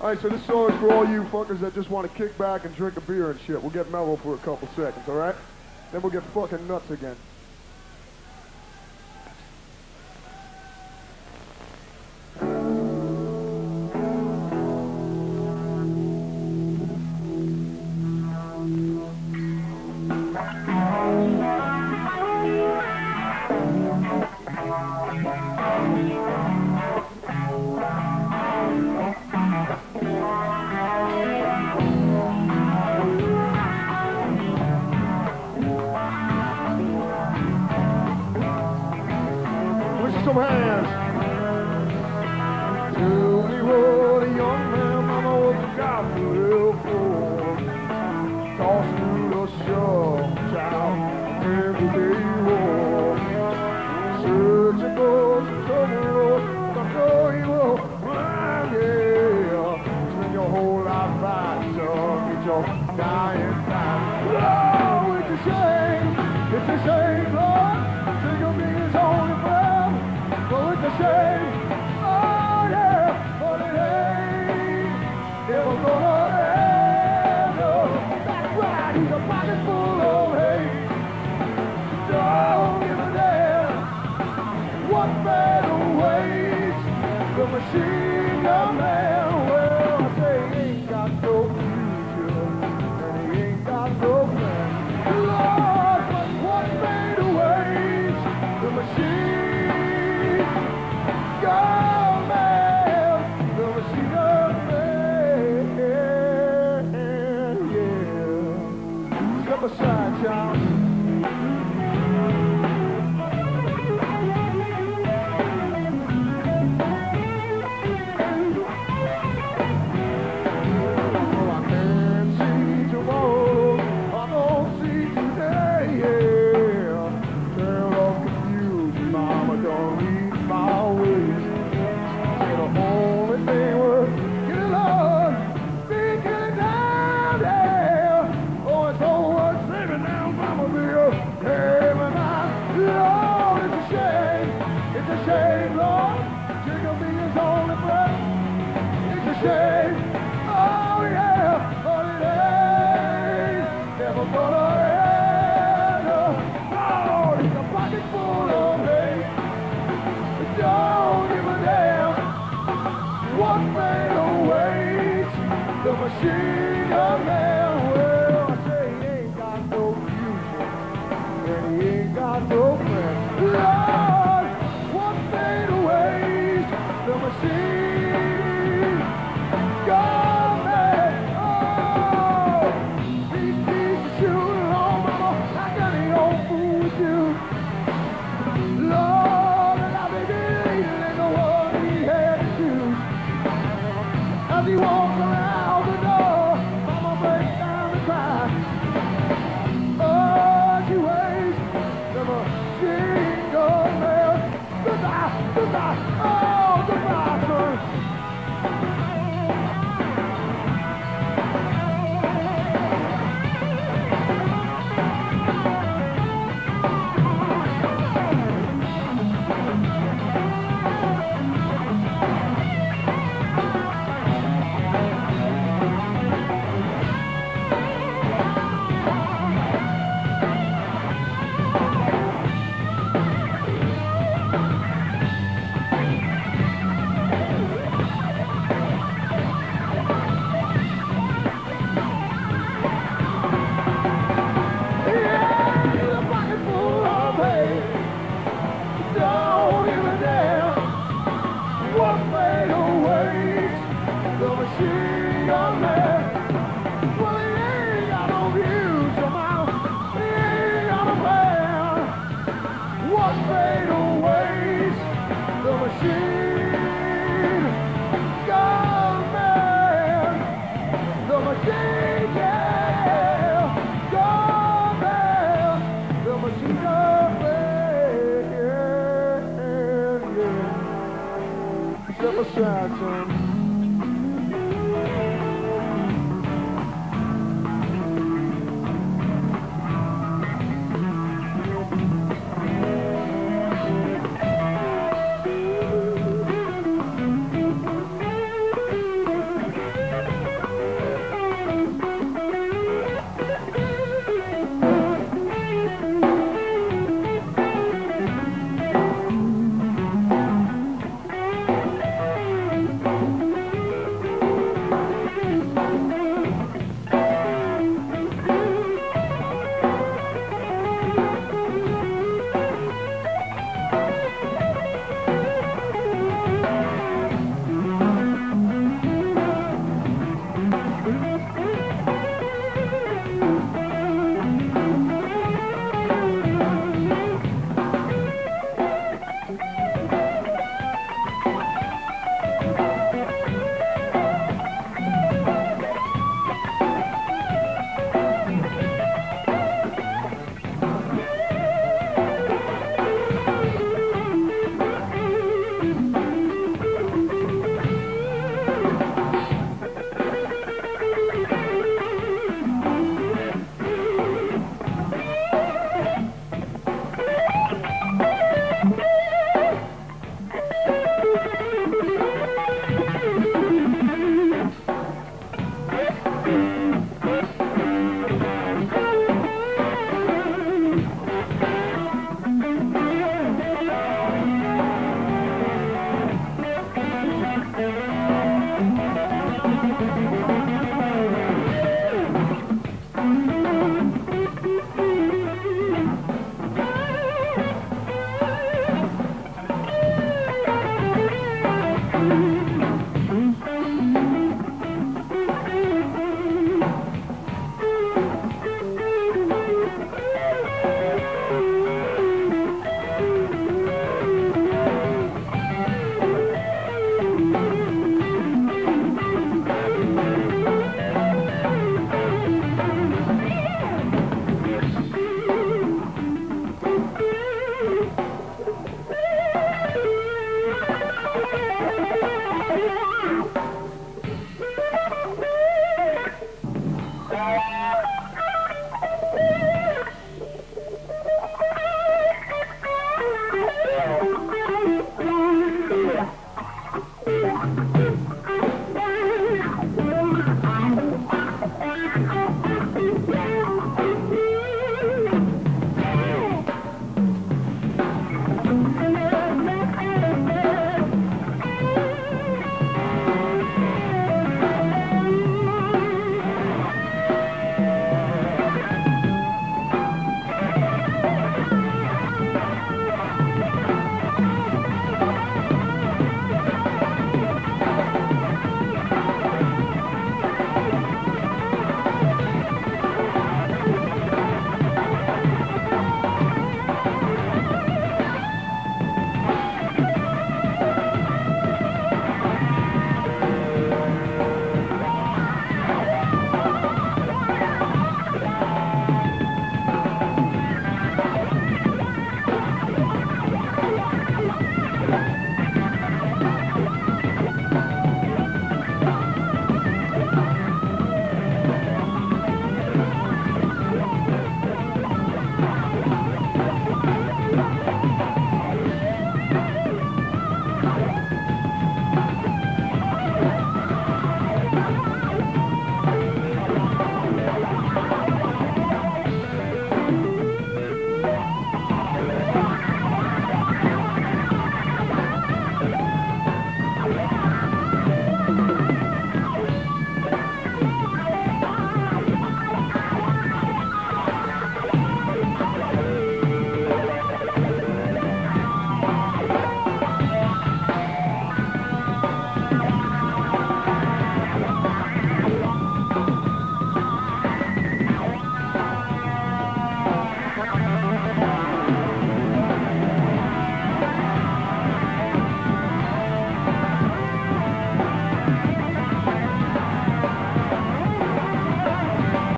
Alright, so this song is for all you fuckers that just want to kick back and drink a beer and shit. We'll get mellow for a couple seconds, alright? Then we'll get fucking nuts again. Some hands. Tell me what a young man mama was a guy for. Tossed through the shore, child, every day you walk. Searching for some trouble, I know you will find, yeah. Spend your whole life fighting, so get your dying time. Oh, it's a shame, Lord. Think of me as only friend. Oh, it's a shame, oh yeah, but it ain't never gonna end, no. That's right, he's a pocket full of hate. Don't give a damn what better ways. The machine gun man, well, I say he ain't got no future, and he ain't got no plan. Lord, but what better ways? The machine gun man, the machine gun man, yeah. Step aside, child. Well, I can't see tomorrow, I don't see today, yeah. Tale of confusion, mama, don't leave my ways. Say the only thing worth getting on, be getting down, yeah. Oh, it's all worth saving now, mama, dear. Hey, man, Lord, it's a shame, Lord. Jacob is only breath. It's a shame, oh yeah, but it ain't never gonna end. Lord, it's a pocket full of hate. Don't give a damn what made awaits. The machine gun man, well, I say he ain't got no future, and he ain't got no friend. Lord, what made awaits? The machine gun man. Oh, these pieces of shooting on, mama, I got any old fool with you. Lord, and I be believing in the one he had to choose. As he walks around the door, mama breaks down and cries. Oh, she waits, the machine gun man. Goodbye, goodbye, oh, goodbye, son. Step aside, son. Yeah.